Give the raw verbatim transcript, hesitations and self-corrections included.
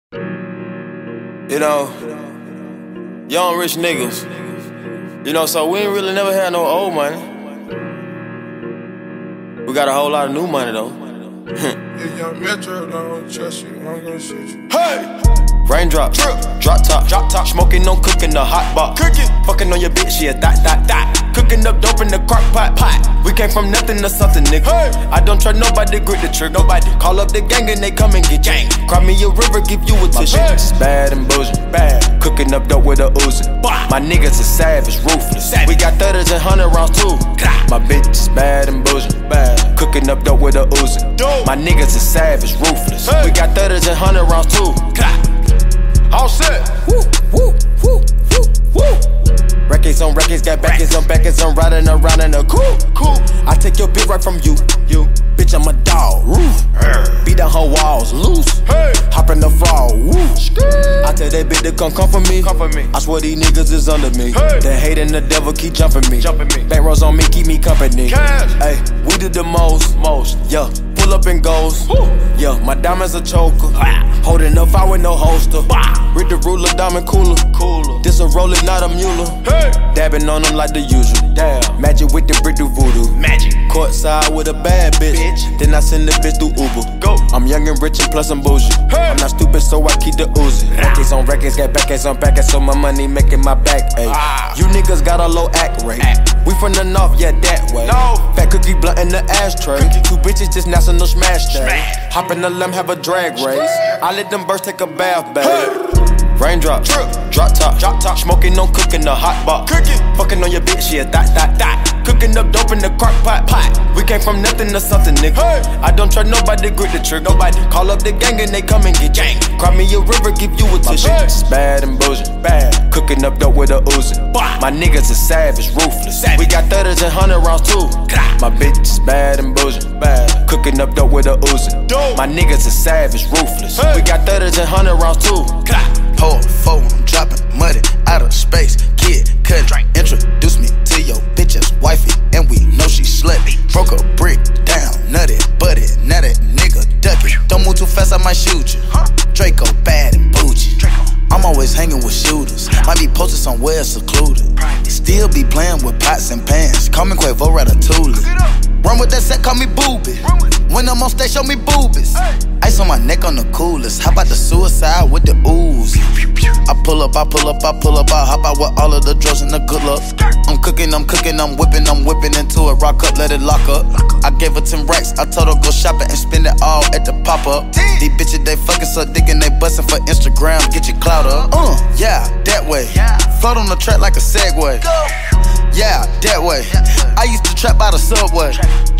You know, young rich niggas. You know, so we ain't really never had no old money. We got a whole lot of new money though. If young Metro don't trust you, I'm gonna shoot you. Hey! Raindrop, drip, drop top, drop top. Smoking on cooking the hot box. Cooking, fucking on your bitch, yeah, that, that, that. Cooking up dope in the crock pot, pot. We came from nothing to something, nigga. Hey. I don't try nobody, grip the trigger. Nobody call up the gang and they come and get gang. Cry me a river, give you a tissue. My bitch is bad and bullshit, bad. Cooking up dope with a Uzi. My niggas is savage, ruthless. Savage. We got thirties and hundred rounds too. My bitch is bad and bullshit, bad. Cooking up dope with a Uzi. My niggas is savage, ruthless. Hey. We got thirties and hundred rounds too. All set. Woo, woo, woo, woo, woo. Records on records, got backers on backers. I'm riding around in a cool, cool. I take your bitch right from you, you. Bitch, I'm a dog. Roof. Beat down her walls, loose. Hey. Hop in the fall. Woo. I tell that bitch to come come for me. Come for me. I swear these niggas is under me. Hey. The hate and the devil keep jumping me. Jumping me. Bank rolls on me, keep me company. Hey, we did the most, most. Yeah. Pull up and goes. Woo. Yeah, my diamonds a choker. Wow. Holding up out with no holster. Wow. Read the ruler, diamond cooler. Cooler. This a roller, not a mule. Hey. Dabbing on them like the usual. Damn. Magic with the brick do voodoo. Magic. Courtside with a bad bitch. bitch. Then I send the bitch through Uber. Go. I'm young and rich and plus I'm bougie. Hey. I'm not stupid, so I keep the Uzi. Records on records, got backers on backers, so my money making my back ache. Ah. You niggas got a low act rate. Act. We from the north, yeah, that way. No. Fat cookie blunt in the ashtray. Cookie. Two bitches just national smash day. Hop in the limb, have a drag race. I let them birds take a bath, babe. Hey. Raindrop, drip, drop top, drop top. Smoking on cooking the hot box. Cooking, fucking on your bitch, yeah, that, that, that. Cooking up dope in the crock pot, pot. We came from nothing to something, nigga. Hey. I don't try nobody, grip the trigger. Nobody call up the gang and they come and get gang. Cry me a river, give you a tissue. My bitch is bad and bullshit, bad. Cooking up dope with a Uzi. My niggas is savage, ruthless. Savage. We got thirties and hundred rounds too. My bitch is bad and bullshit, bad. Cooking up dope with a Uzi. My niggas is savage, ruthless. Hey. We got thirties and hundred rounds too. Pour four, I'm dropping money out of space. Kid, cut, introduce me to your bitch's wifey, and we know she slutty. Broke a brick down, nutty, buddy, now that nigga ducky. Don't move too fast, I might shoot you. Draco bad and bougie. I'm always hanging with shooters. Might be posted somewhere secluded. Still be playing with pots and pans. Call me Quavo Ratatouille. Run with that set, call me Booby. When I'm on stage, show me boobies. Ice on my neck on the coolest. How about the suicide with the ooze? I pull up, I pull up, I pull up, I hop out with all of the drugs and the good luck. I'm cooking, I'm cooking, I'm whipping, I'm whipping into it. Rock up, let it lock up. I gave her ten racks, I told her go shopping and spend it all at the pop-up. These bitches, they fucking so dick and they bustin' for Instagram. Get your clout up. Uh, yeah, that way. Float on the track like a Segway. Yeah, that way. I used to trap by the subway.